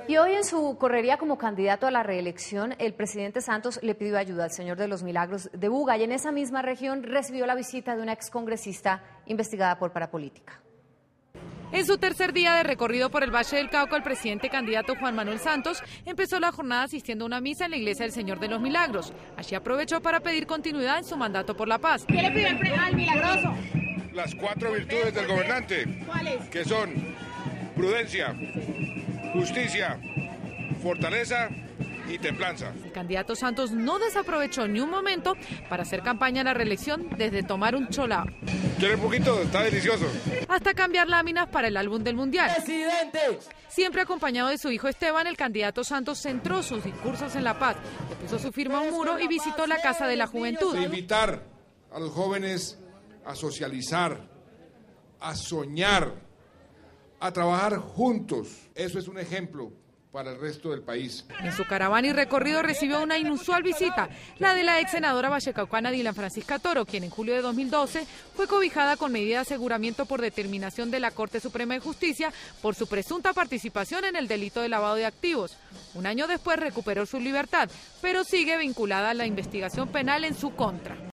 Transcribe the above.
Y hoy en su correría como candidato a la reelección, el presidente Santos le pidió ayuda al Señor de los Milagros de Buga y en esa misma región recibió la visita de una excongresista investigada por parapolítica. En su tercer día de recorrido por el Valle del Cauca, el presidente candidato Juan Manuel Santos empezó la jornada asistiendo a una misa en la iglesia del Señor de los Milagros. Allí aprovechó para pedir continuidad en su mandato por la paz. ¿Qué le pidió al milagroso? Las 4 virtudes del gobernante. ¿Cuáles? Que son prudencia, justicia, fortaleza y templanza. El candidato Santos no desaprovechó ni un momento para hacer campaña a la reelección, desde tomar un cholao. ¿Quiere un poquito? Está delicioso. Hasta cambiar láminas para el álbum del Mundial. ¡Presidente! Siempre acompañado de su hijo Esteban, el candidato Santos centró sus discursos en la paz, le puso su firma a un muro y visitó la Casa de la Juventud. De invitar a los jóvenes a socializar, a soñar, a trabajar juntos. Eso es un ejemplo para el resto del país. En su caravana y recorrido recibió una inusual visita, la de la ex senadora vallecaucana Dylan Francisca Toro, quien en julio de 2012 fue cobijada con medida de aseguramiento por determinación de la Corte Suprema de Justicia por su presunta participación en el delito de lavado de activos. Un año después recuperó su libertad, pero sigue vinculada a la investigación penal en su contra.